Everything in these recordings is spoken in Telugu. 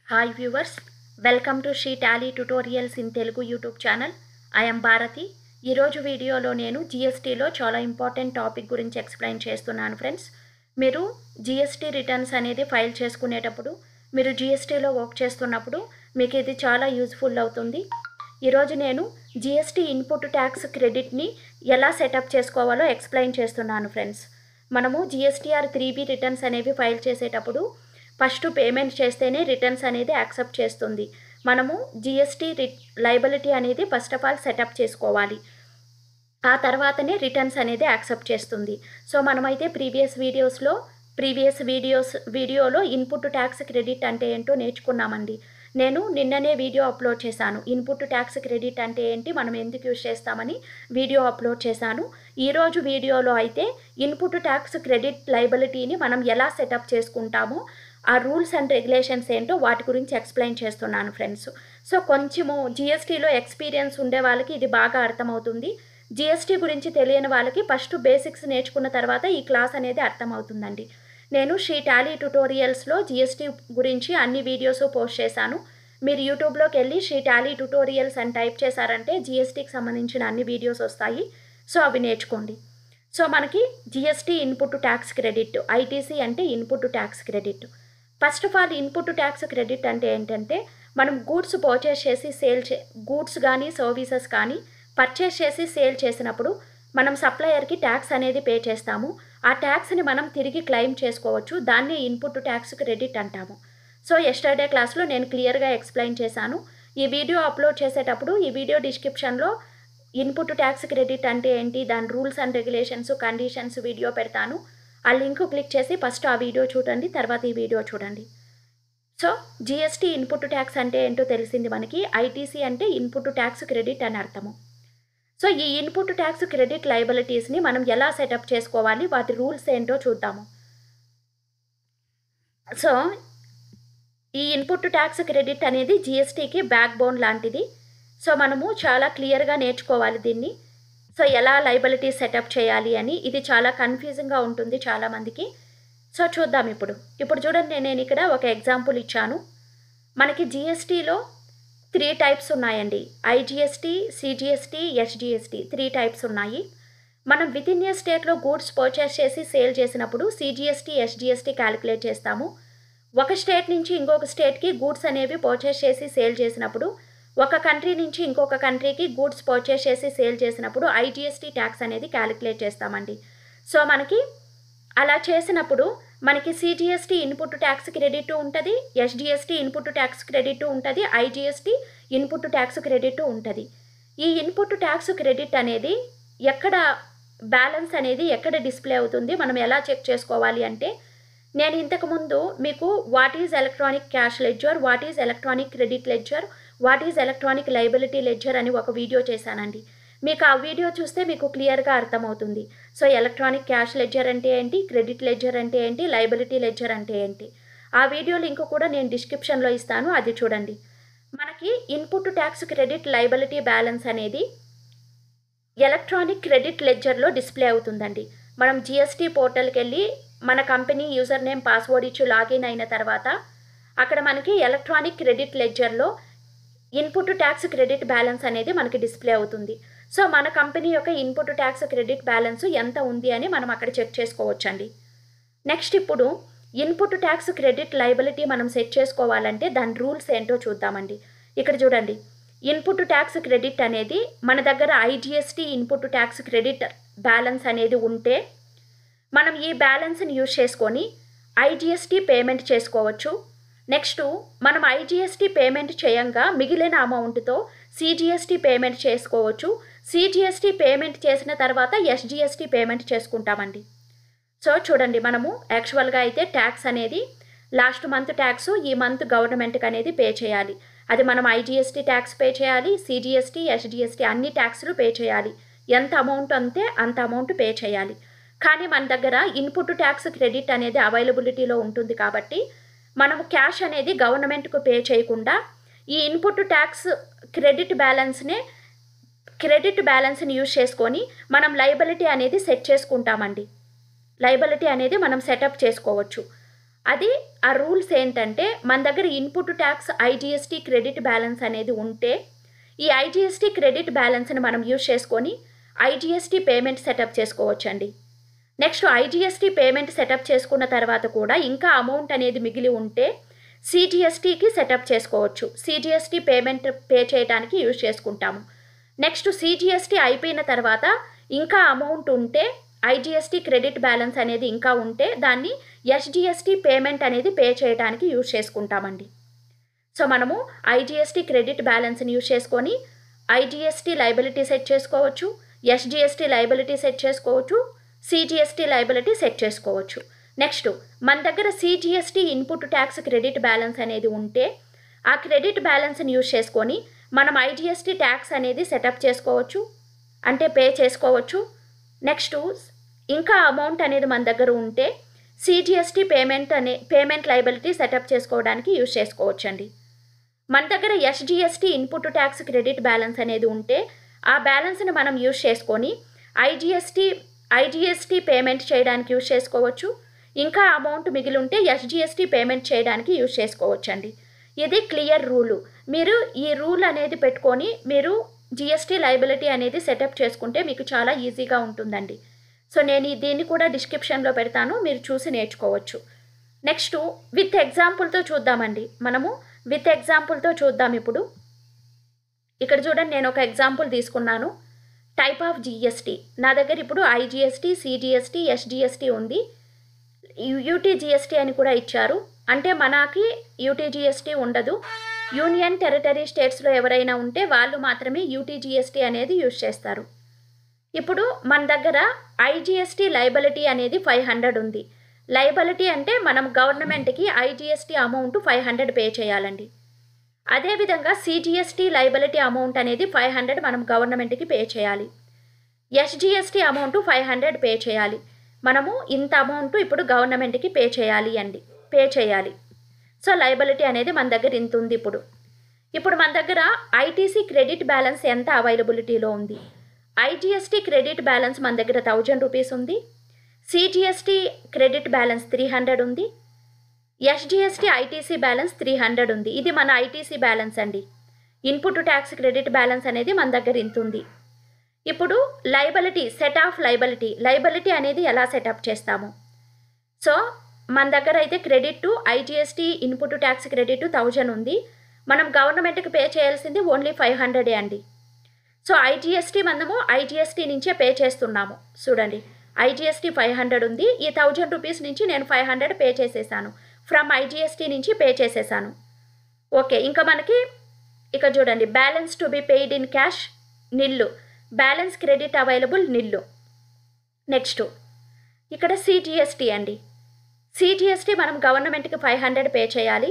Hi viewers, welcome to She Tally Tutorials in Telugu YouTube channel. I am Bharati. ఈ రోజు వీడియోలో నేను GSTలో చాలా ఇంపార్టెంట్ టాపిక్ గురించి ఎక్స్ప్లెయిన్ చేస్తున్నాను ఫ్రెండ్స్. మీరు GST రిటర్న్స్ అనేది ఫైల్ చేసుకునేటప్పుడు, మీరు GSTలో వర్క్ చేస్తున్నప్పుడు మీకు ఇది చాలా యూజ్ఫుల్ అవుతుంది. ఈరోజు నేను GST ఇన్పుట్ ట్యాక్స్ క్రెడిట్ని ఎలా సెటప్ చేసుకోవాలో ఎక్స్ప్లెయిన్ చేస్తున్నాను ఫ్రెండ్స్. మనము GSTR 3B రిటర్న్స్ అనేవి ఫైల్ చేసేటప్పుడు ఫస్ట్ పేమెంట్ చేస్తేనే రిటర్న్స్ అనేది యాక్సెప్ట్ చేస్తుంది. మనము GST లయబిలిటీ అనేది ఫస్ట్ ఆఫ్ ఆల్ సెటప్ చేసుకోవాలి, ఆ తర్వాతనే రిటర్న్స్ అనేది యాక్సెప్ట్ చేస్తుంది. సో మనమైతే ప్రీవియస్ వీడియోలో ఇన్పుట్ ట్యాక్స్ క్రెడిట్ అంటే ఏంటో నేర్చుకున్నామండి. నేను నిన్ననే వీడియో అప్లోడ్ చేశాను. ఇన్పుట్ ట్యాక్స్ క్రెడిట్ అంటే ఏంటి, మనం ఎందుకు యూజ్ చేస్తామని వీడియో అప్లోడ్ చేశాను. ఈరోజు వీడియోలో అయితే ఇన్పుట్ ట్యాక్స్ క్రెడిట్ లయబిలిటీని మనం ఎలా సెటప్ చేసుకుంటామో, ఆ రూల్స్ అండ్ రెగ్యులేషన్స్ ఏంటో వాటి గురించి ఎక్స్ప్లెయిన్ చేస్తున్నాను ఫ్రెండ్స్. సో కొంచెము GSTలో ఎక్స్పీరియన్స్ ఉండే వాళ్ళకి ఇది బాగా అర్థమవుతుంది. GST గురించి తెలియని వాళ్ళకి ఫస్ట్ బేసిక్స్ నేర్చుకున్న తర్వాత ఈ క్లాస్ అనేది అర్థమవుతుందండి. నేను షీ టాలీ ట్యుటోరియల్స్లో GST గురించి అన్ని వీడియోస్ పోస్ట్ చేశాను. మీరు యూట్యూబ్లోకి వెళ్ళి షీ టాలీ ట్యుటోరియల్స్ అని టైప్ చేశారంటే GSTకి సంబంధించిన అన్ని వీడియోస్ వస్తాయి. సో అవి నేర్చుకోండి. సో మనకి GST input tax credit, ITC అంటే input tax credit. First of all input tax credit అంటే ఏంటంటే, మనం గూడ్స్ పర్చేస్ చేసి గూడ్స్ కానీ సర్వీసెస్ కానీ పర్చేస్ చేసి సేల్ చేసినప్పుడు మనం సప్లయర్కి ట్యాక్స్ అనేది పే చేస్తాము. ఆ ట్యాక్స్ని మనం తిరిగి క్లెయిమ్ చేసుకోవచ్చు. దాన్నే ఇన్పుట్ ట్యాక్స్ క్రెడిట్ అంటాము. సో ఎస్టర్డే క్లాస్లో నేను క్లియర్గా ఎక్స్ప్లెయిన్ చేశాను. ఈ వీడియో అప్లోడ్ చేసేటప్పుడు ఈ వీడియో డిస్క్రిప్షన్లో ఇన్పుట్ ట్యాక్స్ క్రెడిట్ అంటే ఏంటి, దాని rules and regulations, conditions video పెడతాను. ఆ లింక్ క్లిక్ చేసి ఫస్ట్ ఆ వీడియో చూడండి, తర్వాత ఈ వీడియో చూడండి. సో GST ఇన్పుట్ ట్యాక్స్ అంటే ఏంటో తెలిసింది మనకి. ITC అంటే ఇన్పుట్ ట్యాక్స్ క్రెడిట్ అని అర్థము. సో ఈ ఇన్పుట్ ట్యాక్స్ క్రెడిట్ లయబిలిటీస్ని మనం ఎలా సెటప్ చేసుకోవాలి, వాటి రూల్స్ ఏంటో చూద్దాము. సో ఈ ఇన్పుట్ ట్యాక్స్ క్రెడిట్ అనేది GSTకి బ్యాక్ బోన్ లాంటిది. సో మనము చాలా క్లియర్గా నేర్చుకోవాలి దీన్ని. సో ఎలా లయబిలిటీ సెటప్ చేయాలి అని. ఇది చాలా కన్ఫ్యూజింగ్గా ఉంటుంది చాలామందికి. సో చూద్దాం ఇప్పుడు చూడండి, నేను ఇక్కడ ఒక ఎగ్జాంపుల్ ఇచ్చాను. మనకి GSTలో 3 టైప్స్ ఉన్నాయండి. IGST, CGST, SGST 3 టైప్స్ ఉన్నాయి. మనం విత్ ఇన్ ఏ స్టేట్లో గూడ్స్ పర్చేస్ చేసి సేల్ చేసినప్పుడు CGST, SGST క్యాలిక్యులేట్ చేస్తాము. ఒక స్టేట్ నుంచి ఇంకొక స్టేట్కి గూడ్స్ అనేవి పర్చేస్ చేసి సేల్ చేసినప్పుడు, ఒక కంట్రీ నుంచి ఇంకొక కంట్రీకి గూడ్స్ పర్చేస్ చేసి సేల్ చేసినప్పుడు IGST ట్యాక్స్ అనేది క్యాలిక్యులేట్ చేస్తామండి. సో మనకి అలా చేసినప్పుడు మనకి CGST ఇన్పుట్ ట్యాక్స్ క్రెడిట్ ఉంటుంది, SGST ఇన్పుట్ ట్యాక్స్ క్రెడిట్ ఉంటుంది, IGST ఇన్పుట్ ట్యాక్స్ క్రెడిట్ ఉంటుంది. ఈ ఇన్పుట్ ట్యాక్స్ క్రెడిట్ అనేది ఎక్కడ బ్యాలెన్స్ అనేది ఎక్కడ డిస్ప్లే అవుతుంది, మనం ఎలా చెక్ చేసుకోవాలి అంటే, నేను ఇంతకుముందు మీకు what is electronic cash ledger, what is electronic credit ledger, what is electronic liability ledger అని ఒక వీడియో చేశానండి. మీకు ఆ వీడియో చూస్తే మీకు క్లియర్గా అర్థమవుతుంది. సో ఎలక్ట్రానిక్ క్యాష్ లెడ్జర్ అంటే ఏంటి, క్రెడిట్ లెడ్జర్ అంటే ఏంటి, లయబిలిటీ లెడ్జర్ అంటే ఏంటి. ఆ వీడియో లింక్ కూడా నేను డిస్క్రిప్షన్లో ఇస్తాను, అది చూడండి. మనకి input tax credit liability balance అనేది ఎలక్ట్రానిక్ క్రెడిట్ లెడ్జర్లో డిస్ప్లే అవుతుందండి. మనం GST పోర్టల్కి వెళ్ళి మన కంపెనీ యూజర్ నేమ్ పాస్వర్డ్ ఇచ్చి లాగిన్ అయిన తర్వాత అక్కడ మనకి ఎలక్ట్రానిక్ క్రెడిట్ లెడ్జర్లో ఇన్పుట్ ట్యాక్స్ క్రెడిట్ బ్యాలెన్స్ అనేది మనకి డిస్ప్లే అవుతుంది. సో మన కంపెనీ యొక్క ఇన్పుట్ ట్యాక్స్ క్రెడిట్ బ్యాలెన్స్ ఎంత ఉంది అని మనం అక్కడ చెక్ చేసుకోవచ్చండి. నెక్స్ట్ ఇప్పుడు ఇన్పుట్ ట్యాక్స్ క్రెడిట్ లయబిలిటీ మనం సెట్ చేసుకోవాలంటే దాని రూల్స్ ఏంటో చూద్దామండి. ఇక్కడ చూడండి, ఇన్పుట్ ట్యాక్స్ క్రెడిట్ అనేది మన దగ్గర IGST input tax credit balance అనేది ఉంటే మనం ఈ బ్యాలెన్స్ని యూజ్ చేసుకొని IGST పేమెంట్ చేసుకోవచ్చు. నెక్స్ట్ మనం IGST పేమెంట్ చేయంగా మిగిలిన అమౌంట్తో CGST పేమెంట్ చేసుకోవచ్చు. CGST పేమెంట్ చేసిన తర్వాత SGST పేమెంట్ చేసుకుంటామండి. సో చూడండి, మనము యాక్చువల్గా అయితే ట్యాక్స్ అనేది లాస్ట్ మంత్ ట్యాక్స్ ఈ మంత్ గవర్నమెంట్కి అనేది పే చేయాలి. అది మనం IGST ట్యాక్స్ పే చేయాలి, CGST, SGST అన్ని ట్యాక్స్లు పే చేయాలి. ఎంత అమౌంట్ అంతే అంత అమౌంట్ పే చేయాలి. కానీ మన దగ్గర ఇన్పుట్ ట్యాక్స్ క్రెడిట్ అనేది అవైలబిలిటీలో ఉంటుంది కాబట్టి మనము క్యాష్ అనేది గవర్నమెంట్కు పే చేయకుండా ఈ ఇన్పుట్ ట్యాక్స్ క్రెడిట్ బ్యాలెన్స్ని యూజ్ చేసుకొని మనం లయబిలిటీ అనేది సెట్ చేసుకుంటామండి. లయబిలిటీ అనేది మనం సెటప్ చేసుకోవచ్చు. అది ఆ రూల్స్ ఏంటంటే మన దగ్గర input tax IGST credit balance అనేది ఉంటే ఈ ఐజీఎస్టీ క్రెడిట్ బ్యాలెన్స్ని మనం యూజ్ చేసుకొని ఐజీఎస్టీ పేమెంట్ సెటప్ చేసుకోవచ్చండి. నెక్స్ట్ ఐజీఎస్టీ పేమెంట్ సెటప్ చేసుకున్న తర్వాత కూడా ఇంకా అమౌంట్ అనేది మిగిలి ఉంటే సిజిఎస్టీకి సెటప్ చేసుకోవచ్చు. సిజిఎస్టీ పేమెంట్ పే చేయడానికి యూజ్ చేసుకుంటాము. నెక్స్ట్ సిజిఎస్టీ అయిపోయిన తర్వాత ఇంకా అమౌంట్ ఉంటే ఐజీఎస్టీ క్రెడిట్ బ్యాలెన్స్ అనేది ఇంకా ఉంటే దాన్ని ఎస్జిఎస్టీ పేమెంట్ అనేది పే చేయడానికి యూజ్ చేసుకుంటామండి. సో మనము ఐజీఎస్టీ క్రెడిట్ బ్యాలెన్స్ని యూజ్ చేసుకొని ఐజీఎస్టీ లయబిలిటీ సెట్ చేసుకోవచ్చు, ఎస్జిఎస్టీ లయబిలిటీ సెట్ చేసుకోవచ్చు, సిజిఎస్టీ లయబిలిటీ సెట్ చేసుకోవచ్చు. నెక్స్ట్ మన దగ్గర CGST input tax credit balance అనేది ఉంటే ఆ క్రెడిట్ బ్యాలెన్స్ని యూజ్ చేసుకొని మనం ఐజీఎస్టీ ట్యాక్స్ అనేది సెటప్ చేసుకోవచ్చు, అంటే పే చేసుకోవచ్చు. నెక్స్ట్ ఇంకా అమౌంట్ అనేది మన దగ్గర ఉంటే సిజిఎస్టీ పేమెంట్ లయబిలిటీ సెటప్ చేసుకోవడానికి యూజ్ చేసుకోవచ్చండి. మన దగ్గర SGST input tax credit balance అనేది ఉంటే ఆ బ్యాలెన్స్ని మనం యూజ్ చేసుకొని ఐజీఎస్టీ పేమెంట్ చేయడానికి యూజ్ చేసుకోవచ్చు. ఇంకా అమౌంట్ మిగిలి ఉంటే ఎస్జిఎస్టీ పేమెంట్ చేయడానికి యూజ్ చేసుకోవచ్చండి. ఇది క్లియర్ రూలు. మీరు ఈ రూల్ అనేది పెట్టుకొని మీరు జిఎస్టీ లయబిలిటీ అనేది సెటప్ చేసుకుంటే మీకు చాలా ఈజీగా ఉంటుందండి. సో నేను దీన్ని కూడా డిస్క్రిప్షన్లో పెడతాను, మీరు చూసి నేర్చుకోవచ్చు. నెక్స్ట్ విత్ ఎగ్జాంపుల్తో చూద్దామండి. మనము విత్ ఎగ్జాంపుల్తో చూద్దాం. ఇప్పుడు ఇక్కడ చూడండి, నేను ఒక ఎగ్జాంపుల్ తీసుకున్నాను. టైప్ ఆఫ్ జిఎస్టీ నా దగ్గర ఇప్పుడు ఐజిఎస్టీ, సిజిఎస్టీ, ఎస్జిఎస్టీ ఉంది. యూటీజిఎస్టీ అని కూడా ఇచ్చారు. అంటే మనకి యూటీజిఎస్టీ ఉండదు. యూనియన్ టెరిటరీ స్టేట్స్లో ఎవరైనా ఉంటే వాళ్ళు మాత్రమే యూటీజిఎస్టీ అనేది యూజ్ చేస్తారు. ఇప్పుడు మన దగ్గర ఐజిఎస్టీ లయబిలిటీ అనేది 500 ఉంది. లయబిలిటీ అంటే మనం గవర్నమెంట్కి ఐజిఎస్టీ అమౌంట్ 500 పే చేయాలండి. అదేవిధంగా సిజిఎస్టీ లయబిలిటీ అమౌంట్ అనేది 500 మనం గవర్నమెంట్కి పే చేయాలి. ఎస్జిఎస్టీ అమౌంట్ 500 పే చేయాలి. మనము ఇంత అమౌంట్ ఇప్పుడు గవర్నమెంట్కి పే చేయాలి. సో లయబిలిటీ అనేది మన దగ్గర ఇంత ఉంది. ఇప్పుడు మన దగ్గర ఐటీసీ క్రెడిట్ బ్యాలెన్స్ ఎంత అవైలబిలిటీలో ఉంది? ఐజిఎస్టీ క్రెడిట్ బ్యాలెన్స్ మన దగ్గర 1000 రూపీస్ ఉంది. సిజిఎస్టీ క్రెడిట్ బ్యాలెన్స్ 300 ఉంది. ఎస్జిఎస్టీ ఐటీసీ బ్యాలెన్స్ 300 ఉంది. ఇది మన ఐటీసీ బ్యాలెన్స్ అండి. ఇన్పుట్ ట్యాక్స్ క్రెడిట్ బ్యాలెన్స్ అనేది మన దగ్గర ఇంత ఉంది. ఇప్పుడు లయబిలిటీ, సెట్ ఆఫ్ లయబిలిటీ అనేది ఎలా సెటప్ చేస్తాము? సో మన దగ్గర అయితే credit to IGST input tax credit 1000 ఉంది. మనం గవర్నమెంట్కి పే చేయాల్సింది ఓన్లీ 500 అండి. సో మనము ఐజిఎస్టీ నుంచే పే చేస్తున్నాము. చూడండి, ఐజిఎస్టీ 500 ఉంది. ఈ 1000 రూపీస్ నుంచి నేను 500 పే చేసేసాను. ఫ్రమ్ ఐజిఎస్టీ నుంచి పే చేసేసాను. ఓకే, ఇంకా మనకి ఇక్కడ చూడండి, balance to be paid in cash nil, balance credit available nil. Next ఇక్కడ సిజిఎస్టీ అండి. సిజిఎస్టీ మనం గవర్నమెంట్కి 500 పే చేయాలి.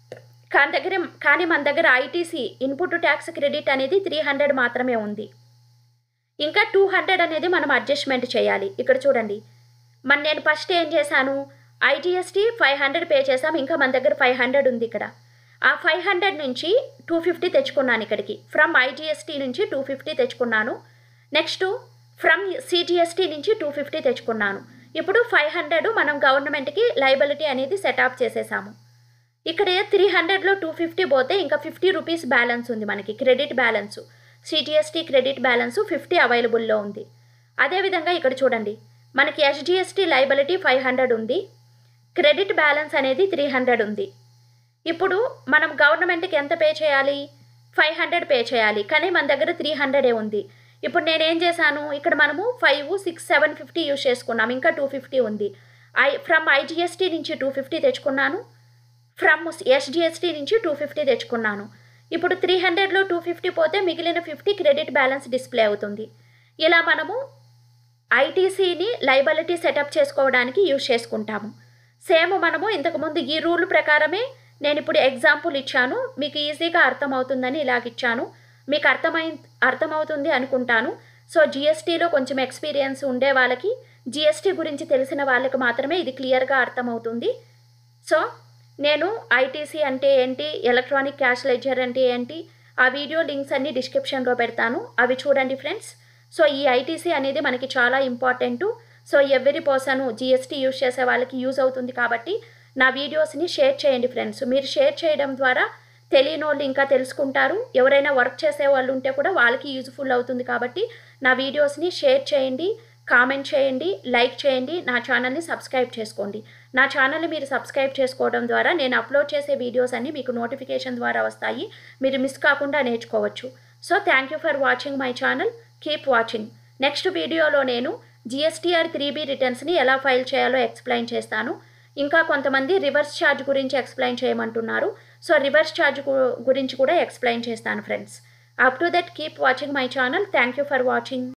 కానీ మన దగ్గర ఐటీసీ ఇన్పుట్ ట్యాక్స్ క్రెడిట్ అనేది 300 మాత్రమే ఉంది. ఇంకా 200 అనేది మనం అడ్జస్ట్మెంట్ చేయాలి. ఇక్కడ చూడండి, నేను ఫస్ట్ ఏం చేశాను, ఐజిఎస్టీ 500 పే చేసాం. ఇంకా మన దగ్గర 500 ఉంది. ఇక్కడ ఆ 500 నుంచి 250 తెచ్చుకున్నాను. ఇక్కడికి ఫ్రమ్ ఐజిఎస్టీ నుంచి 250 తెచ్చుకున్నాను. నెక్స్ట్ ఫ్రమ్ సిజిఎస్టీ నుంచి 250 తెచ్చుకున్నాను. ఇప్పుడు 500 మనం గవర్నమెంట్కి లయబిలిటీ అనేది సెటప్ చేసేసాము. ఇక్కడ 300లో 250 పోతే ఇంకా 50 రూపీస్ బ్యాలెన్స్ ఉంది మనకి, credit balance. CGST credit balance 50 అవైలబుల్లో ఉంది. అదేవిధంగా ఇక్కడ చూడండి, మనకి ఎస్జిఎస్టీ లయబిలిటీ 500 ఉంది, క్రెడిట్ బ్యాలెన్స్ అనేది 300 ఉంది. ఇప్పుడు మనం గవర్నమెంట్కి ఎంత పే చేయాలి? 500 పే చేయాలి. కానీ మన దగ్గర 300 ఉంది. ఇప్పుడు నేనేం చేశాను, ఇక్కడ మనము 5, 6, 750 యూజ్ చేసుకున్నాం. ఇంకా 250 ఉంది. ఫ్రమ్ ఐజిఎస్టీ నుంచి 250 తెచ్చుకున్నాను. ఫ్రమ్ ఎస్జిఎస్టీ నుంచి 250 తెచ్చుకున్నాను. ఇప్పుడు 300లో 250 పోతే మిగిలిన 50 క్రెడిట్ బ్యాలెన్స్ డిస్ప్లే అవుతుంది. ఇలా మనము ఐటీసీని లయబిలిటీ సెటప్ చేసుకోవడానికి యూజ్ చేసుకుంటాము. సేమ్ మనము ఇంతకుముందు ఈ రూల్ ప్రకారమే నేను ఇప్పుడు ఎగ్జాంపుల్ ఇచ్చాను. మీకు ఈజీగా అర్థమవుతుందని ఇలాగిచ్చాను. మీకు అర్థమవుతుంది అనుకుంటాను. సో జిఎస్టీలో కొంచెం ఎక్స్పీరియన్స్ ఉండే వాళ్ళకి, జిఎస్టీ గురించి తెలిసిన వాళ్ళకి మాత్రమే ఇది క్లియర్గా అర్థమవుతుంది. సో నేను ఐటీసీ అంటే ఏంటి, ఎలక్ట్రానిక్ క్యాష్ లెడ్జర్ అంటే ఏంటి, ఆ వీడియో లింక్స్ అన్ని డిస్క్రిప్షన్లో పెడతాను, అవి చూడండి ఫ్రెండ్స్. సో ఈ ఐటీసీ అనేది మనకి చాలా important. So every person GST use చేసే వాళ్ళకి యూజ్ అవుతుంది. కాబట్టి నా వీడియోస్ని షేర్ చేయండి ఫ్రెండ్స్. మీరు షేర్ చేయడం ద్వారా తెలియనోళ్ళు ఇంకా తెలుసుకుంటారు. ఎవరైనా వర్క్ చేసే వాళ్ళు ఉంటే కూడా వాళ్ళకి యూజ్ఫుల్ అవుతుంది. కాబట్టి నా వీడియోస్ని షేర్ చేయండి, కామెంట్ చేయండి, లైక్ చేయండి, నా ఛానల్ని సబ్స్క్రైబ్ చేసుకోండి. నా ఛానల్ని మీరు సబ్స్క్రైబ్ చేసుకోవడం ద్వారా నేను అప్లోడ్ చేసే వీడియోస్ అన్నీ మీకు నోటిఫికేషన్ ద్వారా వస్తాయి. మీరు మిస్ కాకుండా నేర్చుకోవచ్చు. So thank you for watching my channel. Keep watching. Next వీడియోలో నేను GSTR 3B రిటర్న్స్ని ఎలా ఫైల్ చేయాలో ఎక్స్ప్లెయిన్ చేస్తాను. ఇంకా కొంతమంది రివర్స్ ఛార్జ్ గురించి ఎక్స్ప్లెయిన్ చేయమంటున్నారు. సో రివర్స్ ఛార్జ్ గురించి కూడా ఎక్స్ప్లెయిన్ చేస్తాను friends. Up to that keep watching my channel. Thank you for watching.